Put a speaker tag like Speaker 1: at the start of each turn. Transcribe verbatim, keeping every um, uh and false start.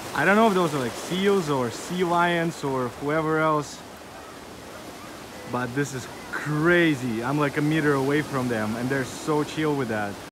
Speaker 1: I don't know if those are like seals or sea lions or whoever else, but this is crazy. I'm like a meter away from them and they're so chill with that.